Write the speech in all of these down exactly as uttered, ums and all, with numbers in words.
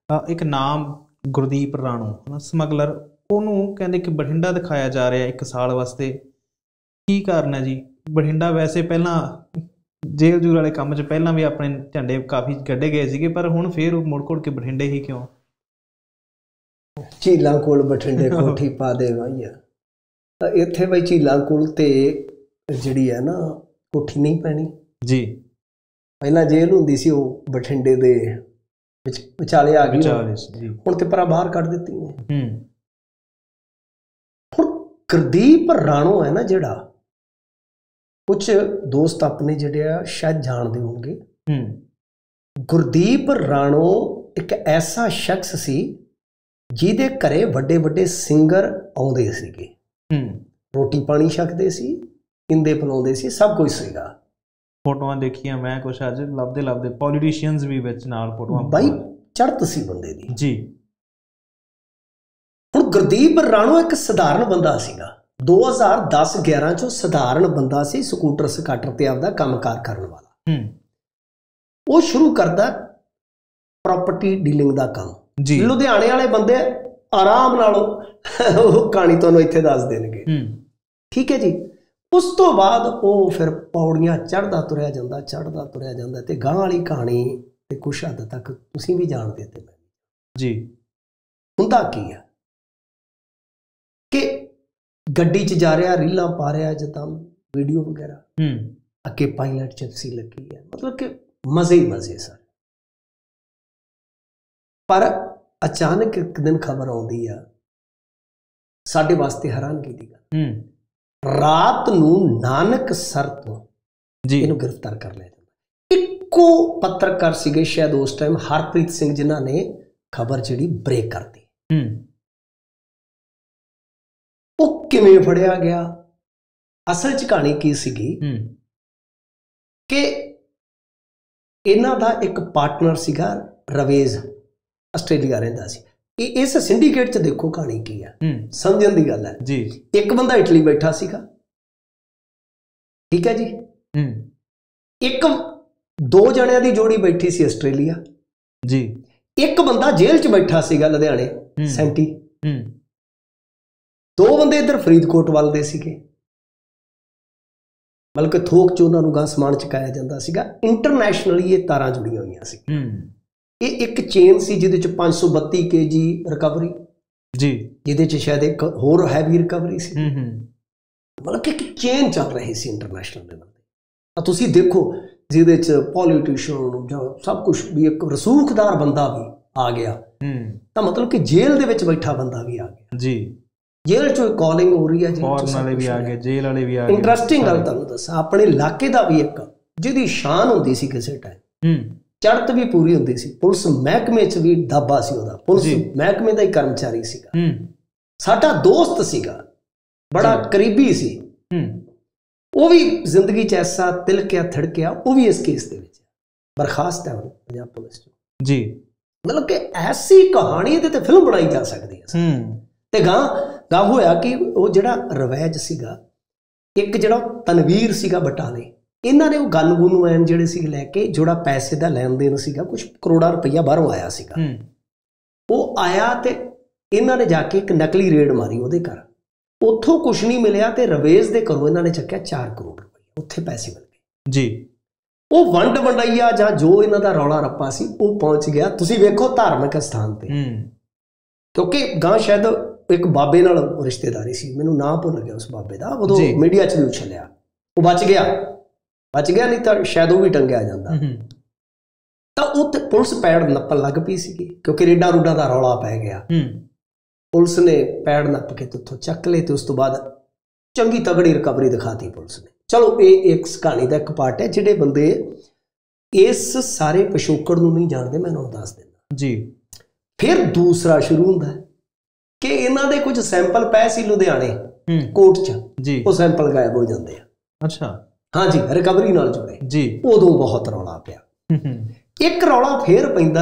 ਅ, ਇੱਕ ਨਾਮ ਗੁਰਦੀਪ ਰਾਣੋ ਹੈ ਨਾ ਸਮਗਲਰ, ਉਹਨੂੰ ਕਹਿੰਦੇ ਕਿ ਬਠਿੰਡਾ ਦਿਖਾਇਆ ਜਾ ਰਿਹਾ ਇੱਕ ਸਾਲ ਵਾਸਤੇ। ਕੀ ਕਾਰਨ ਹੈ ਜੀ? ਬਠਿੰਡਾ ਵੈਸੇ ਪਹਿਲਾਂ ਜੇਲ੍ਹ ਜੂਲ ਵਾਲੇ ਕੰਮ 'ਚ ਪਹਿਲਾਂ ਵੀ ਆਪਣੇ ਝੰਡੇ ਕਾਫੀ ਕੱਢੇ ਗਏ ਸੀਗੇ, ਪਰ ਹੁਣ ਫੇਰ ਉਹ ਮੁੜ ਘੁੜ ਕੇ ਬਠਿੰਡੇ ਹੀ ਕਿਉਂ? ਝੀਲਾਂ ਕੋਲ ਬਠਿੰਡੇ ਕੋਠੀ ਪਾ ਦੇ ਵਾਈਆ, ਤਾਂ ਇੱਥੇ ਬਈ ਝੀਲਾਂ ਕੋਲ ਤੇ ਜਿਹੜੀ ਹੈ ਨਾ ਕੋਠੀ ਨਹੀਂ ਪੈਣੀ ਜੀ। ਪਹਿਲਾਂ ਜੇਲ੍ਹ ਹੁੰਦੀ ਸੀ, ਉਹ ਬਠਿੰਡੇ ਦੇ ਵਿੱਚ ਵਿਚਾਲੇ ਆ ਗਈ, ਹੁਣ ਤੇ ਪਰਾਂ ਬਾਹਰ ਕੱਢ ਦਿੱਤੀ ਨੇ। ਹੁਣ ਗੁਰਦੀਪ ਰਾਣੋ ਹੈ ਨਾ ਜਿਹੜਾ, ਕੁਛ ਦੋਸਤ ਆਪਣੇ ਜਿਹੜੇ ਆ ਸ਼ਾਇਦ ਜਾਣਦੇ ਹੋਣਗੇ, ਗੁਰਦੀਪ ਰਾਣੋ ਇੱਕ ਐਸਾ ਸ਼ਖਸ ਸੀ ਜਿਹਦੇ ਘਰੇ ਵੱਡੇ ਵੱਡੇ ਸਿੰਗਰ ਆਉਂਦੇ ਸੀਗੇ, ਰੋਟੀ ਪਾਣੀ ਛਕਦੇ ਸੀ, ਇੰਦੇ ਪਿਲਾਉਂਦੇ ਸੀ, ਸਭ ਕੁਝ ਸੀਗਾ। ਫੋਟੋਆਂ ਦੇਖੀਆਂ ਮੈਂ ਕੁਛ ਅੱਜ ਲੱਭਦੇ ਲੱਭਦੇ, ਪੋਲੀਟੀਸ਼ੀਅਨਸ ਵੀ ਵਿੱਚ ਨਾਲ ਫੋਟੋਆਂ, ਬਾਈ ਚੜ੍ਹਤ ਸੀ ਬੰਦੇ ਦੀ ਜੀ। ਹੁਣ ਗੁਰਦੀਪ ਰਾਣੋ ਇੱਕ ਸਧਾਰਨ ਬੰਦਾ ਸੀਗਾ, ਦੋ ਹਜ਼ਾਰ ਦਸ ਗਿਆਰਾਂ ਚੋਂ ਸਧਾਰਨ ਬੰਦਾ ਸੀ, ਸਕੂਟਰ ਸਕਾਟਰ ਤੇ ਆਪਦਾ ਕੰਮਕਾਰ ਕਰਨ ਵਾਲਾ। ਉਹ ਸ਼ੁਰੂ ਕਰਦਾ ਪ੍ਰਾਪਰਟੀ ਡੀਲਿੰਗ ਦਾ ਕੰਮ ਜੀ। ਲੁਧਿਆਣੇ ਵਾਲੇ ਬੰਦੇ ਆਰਾਮ ਨਾਲ ਉਹ ਕਹਾਣੀ ਤੁਹਾਨੂੰ ਇੱਥੇ ਦੱਸ ਦੇਣਗੇ, ਠੀਕ ਹੈ ਜੀ। ਉਸ ਤੋਂ ਬਾਅਦ ਉਹ ਫਿਰ ਪੌੜੀਆਂ ਚੜ੍ਹਦਾ ਤੁਰਿਆ ਜਾਂਦਾ, ਚੜ੍ਹਦਾ ਤੁਰਿਆ ਜਾਂਦਾ, ਤੇ ਗਾਂ ਵਾਲੀ ਕਹਾਣੀ ਤੇ ਕੁਛ ਹੱਦ ਤੱਕ ਤੁਸੀਂ ਵੀ ਜਾਣਦੇ ਤੇ ਮੈਂ ਜੀ। ਹੁੰਦਾ ਕੀ ਆ ਕਿ ਗੱਡੀ 'ਚ ਜਾ ਰਿਹਾ, ਰੀਲਾਂ ਪਾ ਰਿਹਾ, ਜਿੱਦਾਂ ਵੀਡੀਓ ਵਗੈਰਾ, ਅੱਗੇ ਪਾਇਲਟ ਚਿਪਸੀ ਲੱਗੀ ਹੈ, ਮਤਲਬ ਕਿ ਮਜ਼ੇ ਹੀ ਮਜ਼ੇ ਸਨ। ਪਰ ਅਚਾਨਕ ਇੱਕ ਦਿਨ ਖਬਰ ਆਉਂਦੀ ਆ, ਸਾਡੇ ਵਾਸਤੇ ਹੈਰਾਨਗੀ ਦੀ ਗੱਲ, ਰਾਤ ਨੂੰ ਨਾਨਕਸਰ ਤੋਂ ਜੀ ਇਹਨੂੰ ਗ੍ਰਿਫਤਾਰ ਕਰ ਲਿਆ ਜਾਂਦਾ। ਇੱਕੋ ਪੱਤਰਕਾਰ ਸੀਗੇ ਸ਼ਾਇਦ ਉਸ ਟਾਈਮ, ਹਰਪ੍ਰੀਤ ਸਿੰਘ, ਜਿਨ੍ਹਾਂ ਨੇ ਖਬਰ ਜਿਹੜੀ ਬ੍ਰੇਕ ਕਰਤੀ। ਉਹ ਕਿਵੇਂ ਫੜਿਆ ਗਿਆ? ਅਸਲ 'ਚ ਕਹਾਣੀ ਕੀ ਸੀਗੀ ਕਿ ਇਹਨਾਂ ਦਾ ਇੱਕ ਪਾਰਟਨਰ ਸੀਗਾ ਰਵੇਜ਼, ਆਸਟ੍ਰੇਲੀਆ ਰਹਿੰਦਾ ਸੀ। ਇਹ ਇਸ ਸਿੰਡੀਕੇਟ 'ਚ ਦੇਖੋ ਕਹਾਣੀ ਕੀ ਆ, ਸਮਝਣ ਦੀ ਗੱਲ ਹੈ ਜੀ। ਇੱਕ ਬੰਦਾ ਇਟਲੀ ਬੈਠਾ ਸੀਗਾ, ਠੀਕ ਹੈ ਜੀ। ਇੱਕ ਦੋ ਜਣਿਆਂ ਦੀ ਜੋੜੀ ਬੈਠੀ ਸੀ ਆਸਟ੍ਰੇਲੀਆ ਜੀ। ਇੱਕ ਬੰਦਾ ਜੇਲ੍ਹ 'ਚ ਬੈਠਾ ਸੀਗਾ ਲੁਧਿਆਣੇ, ਸੈਂਟੀ। ਦੋ ਬੰਦੇ ਇੱਧਰ ਫਰੀਦਕੋਟ ਵੱਲ ਦੇ ਸੀਗੇ, ਬਲਕਿ ਥੋਕ 'ਚ ਉਹਨਾਂ ਨੂੰ ਗਾਂ ਸਮਾਨ ਚੁਕਾਇਆ ਜਾਂਦਾ ਸੀਗਾ। ਇੰਟਰਨੈਸ਼ਨਲੀ ਇਹ ਤਾਰਾਂ ਜੁੜੀਆਂ ਹੋਈਆਂ ਸੀ। ਇਹ ਇੱਕ ਚੇਨ ਸੀ ਜਿਹਦੇ 'ਚ ਪੰਜ ਸੌ ਬੱਤੀ ਕੇ ਜੀ ਰਿਕਵਰੀ ਜੀ, ਜਿਹਦੇ 'ਚ ਸ਼ਾਇਦ ਇੱਕ ਹੋਰ ਹੈਵੀ ਰਿਕਵਰੀ ਸੀ। ਮਤਲਬ ਕਿ ਇੱਕ ਚੇਨ ਚੱਲ ਰਹੀ ਸੀ ਇੰਟਰਨੈਸ਼ਨਲ ਲੈਵਲ ਤੇ। ਤਾਂ ਤੁਸੀਂ ਦੇਖੋ ਜਿਹਦੇ 'ਚ ਪੋਲੀਟੀਸ਼ੀਅਨ ਜਾਂ ਸਭ ਕੁਛ ਵੀ, ਇੱਕ ਰਸੂਖਦਾਰ ਬੰਦਾ ਵੀ ਆ ਗਿਆ, ਤਾਂ ਮਤਲਬ ਕਿ ਜੇਲ੍ਹ ਦੇ ਵਿੱਚ ਬੈਠਾ ਬੰਦਾ ਵੀ ਆ ਗਿਆ ਜੀ। ਜੇਲ੍ਹ 'ਚੋਂ ਕਾਲਿੰਗ ਹੋ ਰਹੀ ਹੈ ਜੀ, ਫੌਰਨ ਵਾਲੇ ਵੀ ਆ ਗਏ, ਜੇਲ੍ਹ ਵਾਲੇ ਵੀ ਆ ਗਏ। ਇੰਟਰਸਟਿੰਗ ਗੱਲ ਤੁਹਾਨੂੰ ਦੱਸਾਂ, ਆਪਣੇ ਇਲਾਕੇ ਦਾ ਵੀ ਇੱਕ ਜਿਹਦੀ ਸ਼ਾਨ ਹੁੰਦੀ ਸੀ ਕਿਸੇ ਟਾਈਮ, ਚੜ੍ਹਤ ਵੀ ਪੂਰੀ ਹੁੰਦੀ ਸੀ, ਪੁਲਿਸ ਮਹਿਕਮੇ 'ਚ ਵੀ ਦਾਬਾ ਸੀ ਉਹਦਾ, ਪੁਲਿਸ ਮਹਿਕਮੇ ਦਾ ਹੀ ਕਰਮਚਾਰੀ ਸੀਗਾ, ਸਾਡਾ ਦੋਸਤ ਸੀਗਾ, ਬੜਾ ਕਰੀਬੀ ਸੀ। ਉਹ ਵੀ ਜ਼ਿੰਦਗੀ 'ਚ ਐਸਾ ਤਿਲਕਿਆ ਥੜਕਿਆ, ਉਹ ਵੀ ਇਸ ਕੇਸ ਦੇ ਵਿੱਚ ਬਰਖਾਸਤ ਹੈ ਪੰਜਾਬ ਪੁਲਿਸ 'ਚ ਜੀ। ਮਤਲਬ ਕਿ ਐਸੀ ਕਹਾਣੀ ਇਹਦੇ ਤੇ ਫਿਲਮ ਬਣਾਈ ਜਾ ਸਕਦੀ ਹੈ। ਤੇ ਗਾਂ ਗਾਂ ਹੋਇਆ ਕਿ ਉਹ ਜਿਹੜਾ ਰਵੈਜ ਸੀਗਾ, ਇੱਕ ਜਿਹੜਾ ਤਨਵੀਰ ਸੀਗਾ ਬਟਾਲੇ, ਇਹਨਾਂ ਨੇ ਉਹ ਗਨ ਗੁਨ ਵੈਨ ਜਿਹੜੇ ਸੀ ਲੈ ਕੇ, ਜਿਹੜਾ ਪੈਸੇ ਦਾ ਲੈਣ ਦੇਣ ਸੀਗਾ, ਕੁਛ ਕਰੋੜਾਂ ਰੁਪਈਆ ਬਾਹਰੋਂ ਆਇਆ ਸੀਗਾ। ਉਹ ਆਇਆ ਤੇ ਇਹਨਾਂ ਨੇ ਜਾ ਕੇ ਇੱਕ ਨਕਲੀ ਰੇਡ ਮਾਰੀ ਉਹਦੇ ਘਰ, ਉੱਥੋਂ ਕੁਛ ਨਹੀਂ ਮਿਲਿਆ, ਤੇ ਰਵੇਜ਼ ਦੇ ਘਰੋਂ ਇਹਨਾਂ ਨੇ ਚੱਕਿਆ ਚਾਰ ਕਰੋੜ ਰੁਪਈਆ, ਉੱਥੇ ਪੈਸੇ ਮਿਲ ਗਏ ਜੀ। ਉਹ ਵੰਡ ਵੰਡਾਈਆ ਜਾਂ ਜੋ ਇਹਨਾਂ ਦਾ ਰੌਲਾ ਰੱਪਾ ਸੀ, ਉਹ ਪਹੁੰਚ ਗਿਆ, ਤੁਸੀਂ ਵੇਖੋ, ਧਾਰਮਿਕ ਸਥਾਨ ਤੇ, ਕਿਉਂਕਿ ਗਾਂ ਸ਼ਾਇਦ ਇੱਕ ਬਾਬੇ ਨਾਲ ਰਿਸ਼ਤੇਦਾਰੀ ਸੀ, ਮੈਨੂੰ ਨਾਂ ਭੁੱਲ ਗਿਆ ਉਸ ਬਾਬੇ ਦਾ, ਉਦੋਂ ਮੀਡੀਆ 'ਚ ਵੀ ਉਛਲਿਆ। ਉਹ ਬਚ ਗਿਆ, ਬਚ ਗਿਆ, ਨਹੀਂ ਤਾਂ ਸ਼ਾਇਦ ਉਹ ਵੀ ਟੰਗਿਆ ਜਾਂਦਾ। ਤਾਂ ਉੱਥੇ ਪੁਲਿਸ ਪੈੜ ਨੱਪਣ ਲੱਗ ਪਈ ਸੀਗੀ, ਕਿਉਂਕਿ ਰੇਡਾਂ ਰੂਡਾਂ ਦਾ ਰੌਲਾ ਪੈ ਗਿਆ। ਪੁਲਿਸ ਨੇ ਪੈੜ ਨੱਪ ਕੇ ਉੱਥੋਂ ਚੱਕ ਲਏ, ਤੇ ਉਸ ਤੋਂ ਬਾਅਦ ਚੰਗੀ ਤਗੜੀ ਰਿਕਵਰੀ ਦਿਖਾਤੀ ਪੁਲਿਸ ਨੇ। ਚਲੋ ਇਹ ਇੱਕ ਕਹਾਣੀ ਦਾ ਇੱਕ ਪਾਰਟ ਹੈ। ਜਿਹੜੇ ਬੰਦੇ ਇਸ ਸਾਰੇ ਪਿਛੋਕੜ ਨੂੰ ਨਹੀਂ ਜਾਣਦੇ, ਮੈਂ ਉਹਨਾਂ ਨੂੰ ਦੱਸ ਦਿੰਦਾ ਜੀ। ਫਿਰ ਦੂਸਰਾ ਸ਼ੁਰੂ ਹੁੰਦਾ ਕਿ ਇਹਨਾਂ ਦੇ ਕੁਝ ਸੈਂਪਲ ਪਏ ਸੀ ਲੁਧਿਆਣੇ ਕੋਰਟ 'ਚ ਜੀ, ਉਹ ਸੈਂਪਲ ਗਾਇਬ ਹੋ ਜਾਂਦੇ ਆ। ਅੱਛਾ, ਹਾਂਜੀ, ਰਿਕਵਰੀ ਨਾਲ ਜੁੜੇ ਜੀ। ਉਦੋਂ ਬਹੁਤ ਰੌਲਾ ਪਿਆ। ਇੱਕ ਰੌਲਾ ਫੇਰ ਪੈਂਦਾ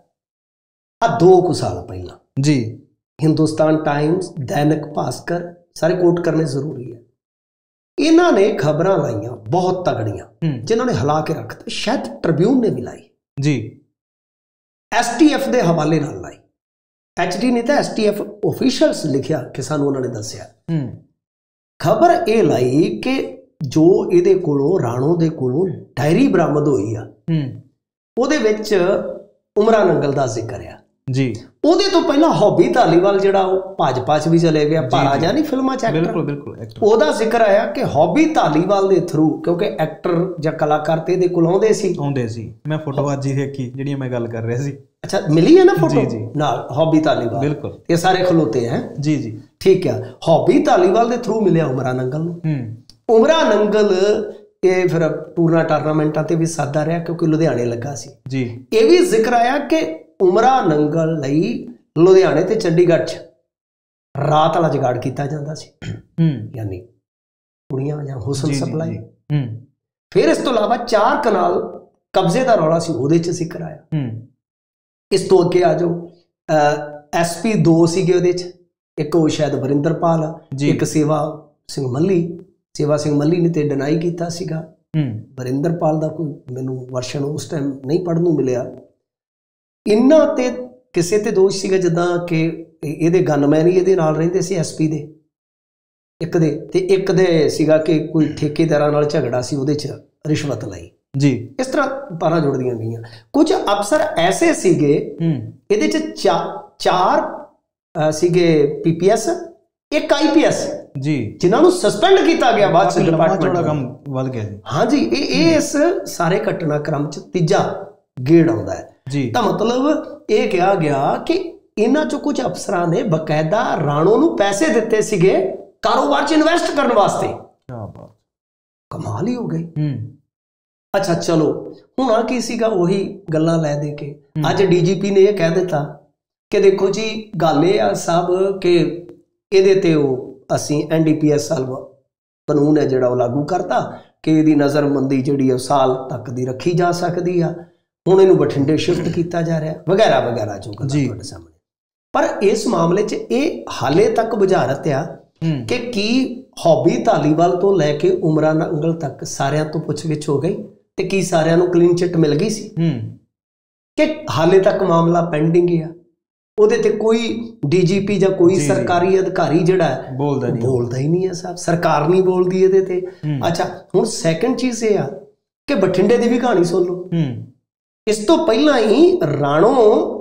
ਆ ਦੋ ਕੁ ਸਾਲ ਪਹਿਲਾਂ ਜੀ। ਹਿੰਦੁਸਤਾਨ ਟਾਈਮਸ, ਦੈਨਿਕ ਭਾਸਕਰ, ਸਾਰੇ ਕੋਟ ਕਰਨੇ ਜ਼ਰੂਰੀ ਹੈ। ਇਹਨਾਂ ਨੇ ਖਬਰਾਂ ਲਾਈਆਂ ਬਹੁਤ ਤਗੜੀਆਂ, ਜਿਨ੍ਹਾਂ ਨੇ ਹਿਲਾ ਕੇ ਰੱਖਤਾ। ਸ਼ਾਇਦ ਟ੍ਰਿਬਿਊਨ ਨੇ ਵੀ ਲਾਈ ਜੀ। ਐਸ ਟੀ ਐਫ ਦੇ ਹਵਾਲੇ ਨਾਲ ਲਾਈ। ਐਚ ਡੀ ਨੇ ਤਾਂ ਐਸ ਟੀ ਐਫ ਆਫੀਸ਼ੀਅਲਸ ਲਿਖਿਆ ਕਿ ਸਾਨੂੰ ਉਹਨਾਂ ਨੇ ਦੱਸਿਆ। ਖਬਰ ਇਹ ਲਾਈ ਕਿ ਜੋ ਇਹਦੇ ਕੋਲੋਂ ਰਾਣੋ ਦੇ ਕੋਲੋਂ ਡਾਇਰੀ ਬਰਾਮਦ ਹੋਈ ਆ ਉਹਦੇ ਵਿੱਚ ਉਮਰਾ ਨੰਗਲ ਦਾ ਜ਼ਿਕਰ ਆ ਜੀ। ਉਹਦੇ ਤੋਂ ਪਹਿਲਾਂ ਹੌਬੀ ਧਾਲੀਵਾਲ ਜਿਹੜਾ ਉਹ ਭਾਜਪਾ 'ਚ ਵੀ ਚਲੇ ਗਿਆ, ਭਾਰਾ ਜਿਹਾ ਨਹੀਂ ਫਿਲਮਾਂ 'ਚ ਐਕਟਰ, ਬਿਲਕੁਲ ਬਿਲਕੁਲ, ਉਹਦਾ ਜ਼ਿਕਰ ਆਇਆ ਕਿ ਹੌਬੀ ਧਾਲੀਵਾਲ ਦੇ ਥਰੂ, ਕਿਉਂਕਿ ਐਕਟਰ ਜਾਂ ਕਲਾਕਾਰ ਤੇ ਇਹਦੇ ਕੋਲ ਆਉਂਦੇ ਸੀ ਆਉਂਦੇ ਸੀ ਮੈਂ ਫੋਟੋ ਅੱਜ ਹੀ ਦੇਖੀ ਜਿਹੜੀਆਂ ਮੈਂ ਗੱਲ ਕਰ ਰਿਹਾ ਸੀ। ਅੱਛਾ, ਮਿਲੀ ਹੈ ਨਾ ਫੋਟੋ ਨਾਲ ਹੌਬੀ ਧਾਲੀਵਾਲ, ਬਿਲਕੁਲ, ਇਹ ਸਾਰੇ ਖਲੋਤੇ ਹੈ ਜੀ ਜੀ ਠੀਕ ਆ। ਹੌਬੀ ਧਾਲੀਵਾਲ ਦੇ ਥਰੂ ਮਿਲਿਆ ਉਮਰਾ ਨੰਗਲ ਨੂੰ। ਉਮਰਾ ਨੰਗਲ ਇਹ ਫਿਰ ਟੂਰਨਾ ਟੂਰਨਾਮੈਂਟਾਂ ਤੇ ਵੀ ਸਾਦਾ ਰਿਹਾ ਕਿਉਂਕਿ ਲੁਧਿਆਣੇ ਲੱਗਾ ਸੀ ਜੀ। ਇਹ ਵੀ ਜ਼ਿਕਰ ਆਇਆ ਕਿ ਉਮਰਾ ਨੰਗਲ ਲਈ ਲੁਧਿਆਣੇ ਤੇ ਚੰਡੀਗੜ੍ਹ 'ਚ ਰਾਤ ਵਾਲਾ ਜੁਗਾੜ ਕੀਤਾ ਜਾਂਦਾ ਸੀ, ਯਾਨੀ ਕੁੜੀਆਂ ਜਾਂ ਹੁਸਨ ਸਪਲਾਈ। ਫਿਰ ਇਸ ਤੋਂ ਇਲਾਵਾ ਚਾਰ ਕਨਾਲ ਕਬਜ਼ੇ ਦਾ ਰੌਲਾ ਸੀ, ਉਹਦੇ 'ਚ ਜ਼ਿਕਰ ਆਇਆ। ਇਸ ਤੋਂ ਅੱਗੇ ਆ ਜਾਓ, ਐਸ ਪੀ ਦੋ ਸੀਗੇ ਉਹਦੇ 'ਚ, ਇੱਕ ਉਹ ਸ਼ਾਇਦ ਵਰਿੰਦਰਪਾਲ, ਇੱਕ ਸੇਵਾ ਸਿੰਘ ਮੱਲੀ। ਸੇਵਾ ਸਿੰਘ ਮੱਲੀ ਨੇ ਤੇ ਡਿਨਾਈ ਕੀਤਾ ਸੀਗਾ। ਵਰਿੰਦਰਪਾਲ ਦਾ ਕੋਈ ਮੈਨੂੰ ਵਰਸ਼ਨ ਉਸ ਟਾਈਮ ਨਹੀਂ ਪੜ੍ਹਨ ਨੂੰ ਮਿਲਿਆ। ਇਹਨਾਂ ਤੇ ਕਿਸੇ ਤੇ ਦੋਸ਼ ਸੀਗਾ ਜਿੱਦਾਂ ਕਿ ਇਹਦੇ ਗਨਮੈਨ ਹੀ ਇਹਦੇ ਨਾਲ ਰਹਿੰਦੇ ਸੀ, ਐਸ ਪੀ ਦੇ ਇੱਕ ਦੇ, ਤੇ ਇੱਕ ਦੇ ਸੀਗਾ ਕਿ ਕੋਈ ਠੇਕੇਦਾਰਾਂ ਨਾਲ ਝਗੜਾ ਸੀ, ਉਹਦੇ 'ਚ ਰਿਸ਼ਵਤ ਲਈ ਜੀ। ਇਸ ਤਰ੍ਹਾਂ ਪਾਰਾਂ ਜੁੜਦੀਆਂ ਗਈਆਂ। ਕੁਝ ਅਫਸਰ ਐਸੇ ਸੀਗੇ ਇਹਦੇ 'ਚ ਚਾਰ ਸੀਗੇ ਪੀ ਪੀ ਐਸ, ਇੱਕ ਆਈ ਪੀ ਐਸ ਜੀ, ਜਿਨ੍ਹਾਂ ਨੂੰ ਸਸਪੈਂਡ ਕੀਤਾ ਗਿਆ ਬਾਅਦ 'ਚ ਡਿਪਾਰਟਮੈਂਟ ਦਾ ਕੰਮ ਵੱਧ ਗਿਆ ਜੀ। ਹਾਂ ਜੀ, ਇਹ ਇਸ ਸਾਰੇ ਘਟਨਾਕ੍ਰਮ 'ਚ ਤੀਜਾ ਗੇੜ ਆਉਂਦਾ ਹੈ ਜੀ। ਤਾਂ ਮਤਲਬ ਇਹ ਕਿਹਾ ਗਿਆ ਕਿ ਇਹਨਾਂ 'ਚੋਂ ਕੁਝ ਅਫਸਰਾਂ ਨੇ ਬਕਾਇਦਾ ਰਾਣੋ ਨੂੰ ਪੈਸੇ ਦਿੱਤੇ ਸੀਗੇ ਕਾਰੋਬਾਰ 'ਚ ਇਨਵੈਸਟ ਕਰਨ ਵਾਸਤੇ। ਕਿਆ ਬਾਤ, ਕਮਾਲ ਹੀ ਹੋ ਗਈ। ਅੱਛਾ ਚਲੋ, ਹੁਣ ਆ ਕੀ ਸੀਗਾ, ਉਹੀ ਗੱਲਾਂ ਲੈ ਦੇ ਕੇ ਅੱਜ ਡੀ ਜੀ ਪੀ ਨੇ ਇਹ ਕਹਿ ਦਿੱਤਾ ਕਿ ਦੇਖੋ ਜੀ ਗੱਲ ਇਹ ਆ ਸਭ ਕਿ ਇਹਦੇ ਤੇ ਉਹ ਅਸੀਂ ਐਨ ਡੀ ਪੀ ਐਸ ਕਾਨੂੰਨ ਹੈ ਜਿਹੜਾ ਉਹ ਲਾਗੂ ਕਰਤਾ ਕਿ ਇਹਦੀ ਨਜ਼ਰਬੰਦੀ ਜਿਹੜੀ ਉਹ ਸਾਲ ਤੱਕ ਦੀ ਰੱਖੀ ਜਾ ਸਕਦੀ ਆ। ਹੁਣ ਇਹਨੂੰ ਬਠਿੰਡੇ ਸ਼ਿਫਟ ਕੀਤਾ ਜਾ ਰਿਹਾ ਵਗੈਰਾ ਵਗੈਰਾ ਜੋ ਤੁਹਾਡੇ ਸਾਹਮਣੇ। ਪਰ ਇਸ ਮਾਮਲੇ 'ਚ ਇਹ ਹਾਲੇ ਤੱਕ ਬੁਝਾਰਤ ਆ ਕਿ ਕੀ ਹੌਬੀ ਧਾਲੀਵਾਲ ਤੋਂ ਲੈ ਕੇ ਉਮਰਾ ਨੰਗਲ ਤੱਕ ਸਾਰਿਆਂ ਤੋਂ ਪੁੱਛਗਿੱਛ ਹੋ ਗਈ ਤੇ ਕੀ ਸਾਰਿਆਂ ਨੂੰ ਕਲੀਨ ਚਿੱਟ ਮਿਲ ਗਈ ਸੀ ਕਿ ਹਾਲੇ ਤੱਕ ਮਾਮਲਾ ਪੈਂਡਿੰਗ ਆ। ਉਹਦੇ ਤੇ ਕੋਈ ਡੀ ਜੀ ਪੀ ਜਾਂ ਕੋਈ ਸਰਕਾਰੀ ਅਧਿਕਾਰੀ ਜਿਹੜਾ ਬੋਲਦਾ ਨਹੀਂ ਬੋਲਦਾ ਹੀ ਨਹੀਂ ਹੈ ਸਾਹਿਬ, ਸਰਕਾਰ ਨਹੀਂ ਬੋਲਦੀ ਇਹਦੇ ਤੇ। ਅੱਛਾ, ਹੁਣ ਸੈਕੰਡ ਚੀਜ਼ ਇਹ ਆ ਕਿ ਬਠਿੰਡੇ ਦੀ ਵੀ ਕਹਾਣੀ ਸੁਣ ਲਓ। ਇਸ ਤੋਂ ਪਹਿਲਾਂ ਹੀ ਰਾਣੋ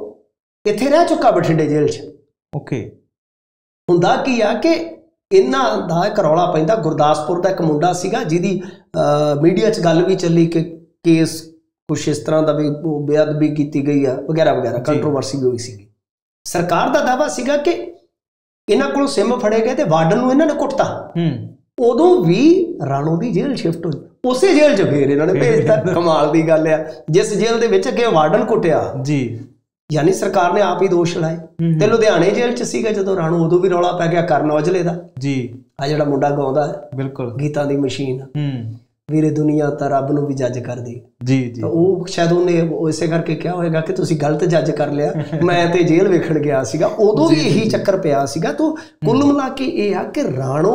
ਇੱਥੇ ਰਹਿ ਚੁੱਕਾ ਬਠਿੰਡੇ ਜੇਲ੍ਹ 'ਚ। ਓਕੇ, ਹੁੰਦਾ ਕੀ ਆ ਕਿ ਇਹਨਾਂ ਦਾ ਇੱਕ ਰੌਲਾ ਪੈਂਦਾ, ਗੁਰਦਾਸਪੁਰ ਦਾ ਇੱਕ ਮੁੰਡਾ ਸੀਗਾ ਜਿਹਦੀ ਮੀਡੀਆ 'ਚ ਗੱਲ ਵੀ ਚੱਲੀ ਕਿ ਕੇਸ ਕੁਛ ਇਸ ਤਰ੍ਹਾਂ ਦਾ ਵੀ ਬੇਅਦਬੀ ਕੀਤੀ ਗਈ ਆ ਵਗੈਰਾ ਵਗੈਰਾ, ਕੰਟਰੋਵਰਸੀ ਵੀ ਹੋਈ ਸੀਗੀ। ਸਰਕਾਰ ਦਾ ਦਾਅਵਾ ਸੀਗਾ ਕਿ ਇਹਨਾਂ ਕੋਲੋਂ ਸਿਮ ਫੜੇ ਗਏ ਤੇ ਵਾਰਡਨ ਨੂੰ ਇਹਨਾਂ ਨੇ ਕੁੱਟਤਾ। ਉਦੋਂ ਵੀ ਰਾਣੋ ਦੀ ਜੇਲ੍ਹ ਸ਼ਿਫਟ ਹੋਈ, ਉਸੇ ਜੇਲ੍ਹ 'ਚ ਫੇਰ ਇਹਨਾਂ ਨੇ ਭੇਜਤਾ। ਕਮਾਲ ਦੀ ਗੱਲ ਆ, ਜਿਸ ਜੇਲ੍ਹ ਦੇ ਵਿੱਚ ਅੱਗੇ ਵਾਰਡਨ ਕੁੱਟਿਆ ਜੀ, ਯਾਨੀ ਸਰਕਾਰ ਨੇ ਆਪ ਹੀ ਦੋਸ਼ ਲਾਏ। ਤੇ ਲੁਧਿਆਣੇ ਜੇਲ੍ਹ 'ਚ ਸੀਗਾ ਜਦੋਂ ਰਾਣੋ, ਉਦੋਂ ਵੀ ਰੌਲਾ ਪੈ ਗਿਆ ਕਰਨ ਔਜਲੇ ਦਾ ਜੀ, ਆ ਜਿਹੜਾ ਮੁੰਡਾ ਗਾਉਂਦਾ ਹੈ ਬਿਲਕੁਲ ਗੀਤਾਂ ਦੀ ਮਸ਼ੀਨ, ਵੀਰੇ ਦੁਨੀਆ ਤਾਂ ਰੱਬ ਨੂੰ ਵੀ ਜੱਜ ਕਰਦੀ ਜੀ ਜੀ। ਉਹ ਸ਼ਾਇਦ ਉਹਨੇ ਇਸੇ ਕਰਕੇ ਕਿਹਾ ਹੋਏਗਾ ਕਿ ਤੁਸੀਂ ਗਲਤ ਜੱਜ ਕਰ ਲਿਆ, ਮੈਂ ਤੇ ਜੇਲ੍ਹ ਵੇਖਣ ਗਿਆ ਸੀਗਾ, ਉਦੋਂ ਵੀ ਇਹੀ ਚੱਕਰ ਪਿਆ ਸੀਗਾ। ਤਾਂ ਕੁੱਲ ਮਿਲਾ ਕੇ ਇਹ ਆ ਕਿ ਰਾਣੋ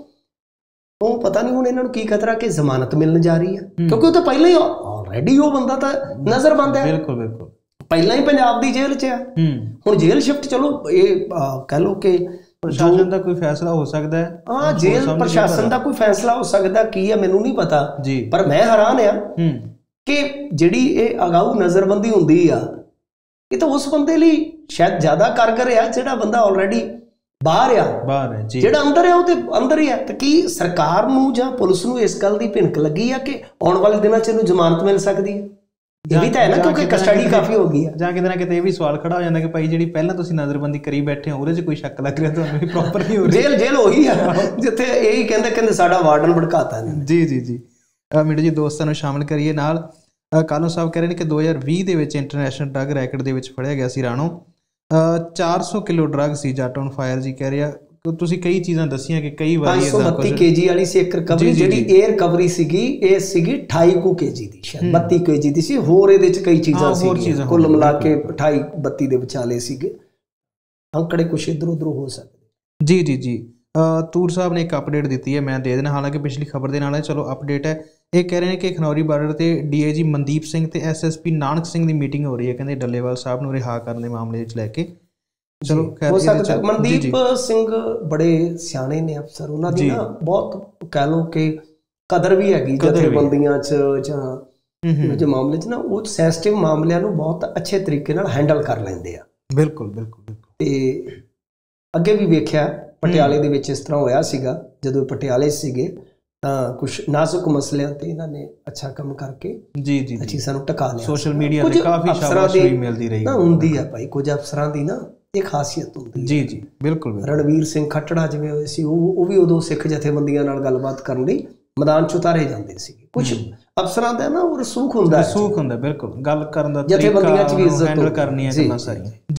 ਉਹ ਪਤਾ ਨਹੀਂ ਹੁਣ ਇਹਨਾਂ ਨੂੰ ਕੀ ਖਤਰਾ ਕਿ ਜ਼ਮਾਨਤ ਮਿਲਣ ਜਾ ਰਹੀ ਆ, ਕਿਉਂਕਿ ਉਹ ਤਾਂ ਪਹਿਲਾਂ ਹੀ ਆਲਰੇਡੀ ਉਹ ਬੰਦਾ ਤਾਂ ਨਜ਼ਰਬੰਦ ਹੈ, ਬਿਲਕੁਲ ਬਿਲਕੁਲ ਪਹਿਲਾਂ ਹੀ ਪੰਜਾਬ ਦੀ ਜੇਲ੍ਹ 'ਚ ਆ। ਹੁਣ ਜੇਲ੍ਹ ਸ਼ਿਫਟ, ਚਲੋ ਇਹ ਕਹਿ ਲਓ ਕਿ ਪ੍ਰਸ਼ਾਸਨ ਦਾ ਕੋਈ ਫੈਸਲਾ ਹੋ ਸਕਦਾ ਹੈ। ਹਾਂ, ਜੇਲ੍ਹ ਪ੍ਰਸ਼ਾਸਨ ਦਾ ਕੋਈ ਫੈਸਲਾ ਹੋ ਸਕਦਾ, ਕੀ ਆ ਮੈਨੂੰ ਨਹੀਂ ਪਤਾ ਜੀ। ਪਰ ਮੈਂ ਹੈਰਾਨ ਆ ਕਿ ਜਿਹੜੀ ਇਹ ਅਗਾਊ ਨਜ਼ਰਬੰਦੀ ਹੁੰਦੀ ਆ, ਇਹ ਤਾਂ ਉਸ ਬੰਦੇ ਲਈ ਸ਼ਾਇਦ ਜ਼ਿਆਦਾ ਕਾਰਗਰ ਆ ਜਿਹੜਾ ਬੰਦਾ ਆਲਰੇਡੀ ਬਾਹਰ ਆ, ਬਾਹਰ ਹੈ ਜੀ। ਜਿਹੜਾ ਅੰਦਰ ਆ ਉਹ ਤੇ ਅੰਦਰ ਹੀ ਆ। ਤੇ ਕੀ ਸਰਕਾਰ ਨੂੰ ਜਾਂ ਪੁਲਿਸ ਨੂੰ ਇਸ ਗੱਲ ਦੀ ਭਿਣਕ ਲੱਗੀ ਆ ਕਿ ਆਉਣ ਵਾਲੇ ਦਿਨਾਂ 'ਚ ਇਹਨੂੰ ਜ਼ਮਾਨਤ ਮਿਲ ਸਕਦੀ ਹੈ? ਇਹ ਵੀ ਤਾਂ ਹੈ ਨਾ, ਕਿਉਂਕਿ ਕਸਟਡੀ ਕਾਫੀ ਹੋ ਗਈ ਆ। ਜਾਂ ਕਿਤੇ ਨਾ ਕਿਤੇ ਇਹ ਵੀ ਸਵਾਲ ਖੜਾ ਹੋ ਜਾਂਦਾ ਕਿ ਭਾਈ ਜਿਹੜੀ ਪਹਿਲਾਂ ਤੁਸੀਂ ਨਜ਼ਰਬੰਦੀ ਕਰੀ ਬੈਠੇ ਹੋ ਉਹਦੇ 'ਚ ਕੋਈ ਸ਼ੱਕ ਲੱਗ ਰਿਹਾ ਤੁਹਾਨੂੰ ਵੀ ਪ੍ਰੋਪਰ ਨਹੀਂ ਹੋ ਰਹੀ। ਜੇਲ੍ਹ ਜੇਲ੍ਹ ਉਹੀ ਆ ਜਿੱਥੇ ਇਹੀ ਕਹਿੰਦੇ ਕਹਿੰਦੇ ਸਾਡਾ ਵਾਰਡਨ ਭੜਕਾਤਾ ਨੇ। ਜੀ ਜੀ ਜੀ ਮੇਰੇ ਜੀ ਦੋਸਤਾਂ ਨੂੰ ਸ਼ਾਮਿਲ ਕਰੀਏ ਨਾਲ। ਕਾਲੂ ਸਾਹਿਬ ਕਹਿ ਰਹੇ ਨੇ ਕਿ ਦੋ ਹਜ਼ਾਰ ਵੀਹ ਦੇ ਵਿੱਚ ਇੰਟਰਨੈਸ਼ਨਲ ਡਰੱਗ ਰੈਕਟ ਦੇ ਵਿੱਚ ਫੜਿਆ ਗਿਆ ਸੀ ਰਾਣੋ। ਚਾਰ ਸੌ ਕਿਲੋ ਡਰੱਗ ਸੀ ਜੱਟ ਔਨ ਫਾਇਰ ਜੀ ਕਹਿ ਰਿਹਾ। ਤੁਸੀਂ ਕਈ ਚੀਜ਼ਾਂ ਦੱਸੀਆਂ ਕਿ ਕਈ ਵਾਰੀ ਪੰਜ ਸੌ ਬੱਤੀ ਕੇਜੀ ਵਾਲੀ ਸੀ ਇੱਕ ਰਿਕਵਰੀ, ਜਿਹੜੀ ਇਹ ਰਿਕਵਰੀ ਸੀਗੀ ਇਹ ਸੀਗੀ ਅਠਾਈ ਕੁ ਕੇਜੀ ਦੀ, ਸ਼ਾਇਦ ਬੱਤੀ ਕੇਜੀ ਦੀ ਸੀ। ਹੋਰ ਇਹਦੇ ਚ ਕਈ ਚੀਜ਼ਾਂ ਸੀਗੀਆਂ, ਕੁੱਲ ਮਿਲਾ ਕੇ ਅਠਾਈ ਬੱਤੀ ਦੇ ਵਿਚਾਲੇ ਸੀਗੇ। ਅੰਕੜੇ ਕੁਛ ਇੱਧਰ ਉੱਧਰ ਹੋ ਸਕਦੇ। ਜੀ ਜੀ ਜੀ ਤੂਰ ਸਾਹਿਬ ਨੇ ਇੱਕ ਅਪਡੇਟ ਦਿੱਤੀ ਹੈ, ਮੈਂ ਦੇ ਦੇਣਾ, ਹਾਲਾਂਕਿ ਪਿਛਲੀ ਖਬਰ ਦੇ ਨਾਲ ਹੈ, ਚਲੋ ਅਪਡੇਟ ਹੈ। ਇਹ ਕਹਿ ਰਹੇ ਨੇ ਕਿ ਖਨੌਰੀ ਬਾਰਡਰ ਤੇ ਡੀਆਈਜੀ ਮਨਦੀਪ ਸਿੰਘ ਤੇ ਐਸਐਸਪੀ ਨਾਨਕ ਸਿੰਘ ਦੀ ਮੀਟਿੰਗ ਹੋ ਰਹੀ ਹੈ, ਕਹਿੰਦੇ ਡੱਲੇਵਾਲ ਸਾਹਿਬ ਨੂੰ ਰਿਹਾ ਕਰਨ ਦੇ ਮਾਮਲੇ ਵਿੱਚ ਲੈ ਕੇ। ਚਲੋ ਹੋ ਸਕਦਾ ਮਨਦੀਪ ਸਿੰਘ ਬੜੇ ਸਿਆਣੇ ਨੇ ਅਫਸਰ, ਉਹਨਾਂ ਦੀ ਨਾ ਬਹੁਤ ਕਹਿ ਲਓ ਕਿ ਕਦਰ ਵੀ ਹੈਗੀ ਜਥੇਬੰਦੀਆਂ 'ਚ ਜਾਂ ਜੇ ਮਾਮਲੇ 'ਚ ਨਾ, ਉਹ ਸੈਂਸਿਟਿਵ ਮਾਮਲਿਆਂ ਨੂੰ ਬਹੁਤ ਅੱਛੇ ਤਰੀਕੇ ਨਾਲ ਹੈਂਡਲ ਕਰ ਲੈਂਦੇ ਆ। ਬਿਲਕੁਲ ਬਿਲਕੁਲ ਬਿਲਕੁਲ। ਤੇ ਅੱਗੇ ਵੀ ਵੇਖਿਆ ਪਟਿਆਲੇ ਦੇ ਵਿੱਚ ਇਸ ਤਰ੍ਹਾਂ ਹੋਇਆ ਸੀਗਾ, ਜਦੋਂ ਪਟਿਆਲੇ ਸੀਗੇ ਤਾਂ ਕੁਛ ਨਾਜ਼ੁਕ ਮਸਲਿਆਂ ਤੇ ਇਹਨਾਂ ਨੇ ਅੱਛਾ ਕੰਮ ਕਰਕੇ ਜੀ ਜੀ ਅੱਛੀ ਸਾਨੂੰ ਟਿਕਾ ਲਿਆ। ਸੋਸ਼ਲ ਮੀਡੀਆ ਤੇ ਕਾਫੀ ਸ਼ਾਬਾਸ਼ੀ ਮਿਲਦੀ ਰਹੀ ਨਾ, ਹੁੰਦੀ ਆ ਭਾਈ ਕੁਝ ਅਫਸਰਾਂ ਦੀ ਨਾ ਇਹ ਖਾਸੀਅਤ ਹੁੰਦੀ। ਜੀ ਜੀ ਬਿਲਕੁਲ। ਰਣਵੀਰ ਸਿੰਘ ਖੱਟੜਾ ਜਿਵੇਂ ਹੋਏ ਸੀ, ਉਹ ਉਹ ਵੀ ਉਦੋਂ ਸਿੱਖ ਜਥੇਬੰਦੀਆਂ ਨਾਲ ਗੱਲਬਾਤ ਕਰਨ ਲਈ ਮੈਦਾਨ 'ਚ ਉਤਾਰੇ ਜਾਂਦੇ ਸੀਗੇ। ਕੁਛ ਅਫਸਰਾਂ ਦਾ ਨਾ ਉਹ ਰਸੂਖ ਹੁੰਦਾ, ਰਸੂਖ ਹੁੰਦਾ ਬਿਲਕੁਲ, ਗੱਲ ਕਰਨ ਦਾ, ਜਥੇਬੰਦੀਆਂ 'ਚ ਵੀ ਇੱਜ਼ਤ ਕਰਨੀ ਹੈ, ਕਰਨਾ ਸਾਰੀਆਂ।